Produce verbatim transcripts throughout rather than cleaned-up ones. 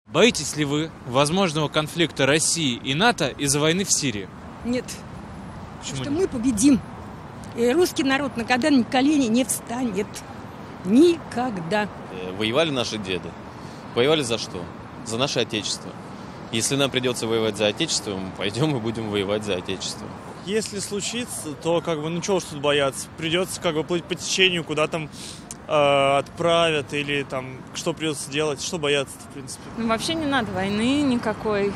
Боитесь ли вы возможного конфликта России и НАТО из-за войны в Сирии? Нет. Почему Потому что нет? мы победим. И русский народ никогда на колени не встанет. Никогда. Воевали наши деды. Воевали за что? За наше Отечество. Если нам придется воевать за Отечество, мы пойдем и будем воевать за Отечество. Если случится, то как бы, ну чего ж тут бояться? Придется как бы плыть по течению, куда там э, отправят или там что придется делать, что бояться в принципе. Ну, вообще не надо войны никакой.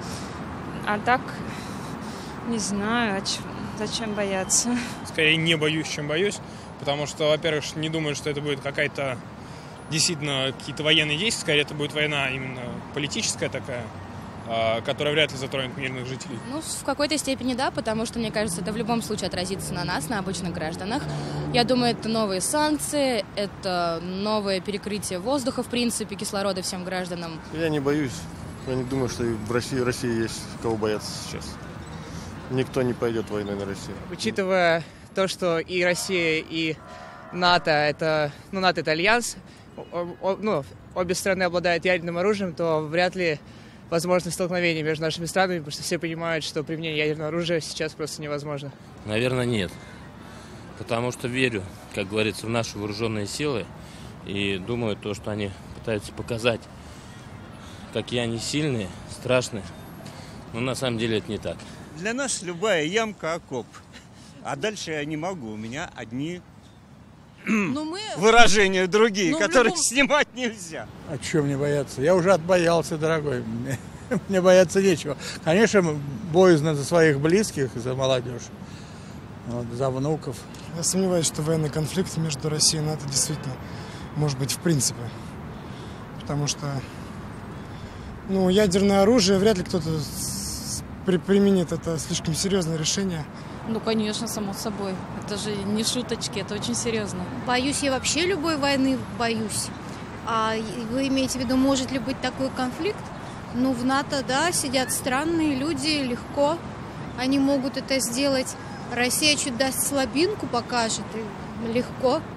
А так, не знаю, а ч- зачем бояться. Скорее не боюсь, чем боюсь, потому что, во-первых, не думаю, что это будет какая-то действительно какие-то военные действия, скорее это будет война именно политическая такая, которая вряд ли затронет мирных жителей. Ну, в какой-то степени да, потому что, мне кажется, это в любом случае отразится на нас, на обычных гражданах. Я думаю, это новые санкции, это новое перекрытие воздуха, в принципе, кислорода всем гражданам. Я не боюсь. Я не думаю, что в России, в России есть кого бояться сейчас. Никто не пойдет войной на Россию. Учитывая то, что и Россия, и НАТО, это, ну, НАТО это альянс, о, о, ну, обе страны обладают ядерным оружием, то вряд ли возможно столкновение между нашими странами, потому что все понимают, что применение ядерного оружия сейчас просто невозможно. Наверное, нет. Потому что верю, как говорится, в наши вооруженные силы. И думаю, то, что они пытаются показать, какие они сильные, страшные. Но на самом деле это не так. Для нас любая ямка окоп. А дальше я не могу. У меня одни Но мы... выражения другие, Но которые любом... снимать нельзя. А чего мне бояться? Я уже отбоялся, дорогой. Мне, мне бояться нечего. Конечно, боязно за своих близких, за молодежь, вот, за внуков. Я сомневаюсь, что военный конфликт между Россией и НАТО действительно может быть в принципе. Потому что ну, ядерное оружие вряд ли кто-то при, применит. Это слишком серьезное решение. Ну, конечно, само собой. Это же не шуточки, это очень серьезно. Боюсь я вообще любой войны, боюсь. А вы имеете в виду, может ли быть такой конфликт? Ну, в НАТО, да, сидят странные люди, легко. Они могут это сделать. Россия чуть даст слабинку, покажет, и легко.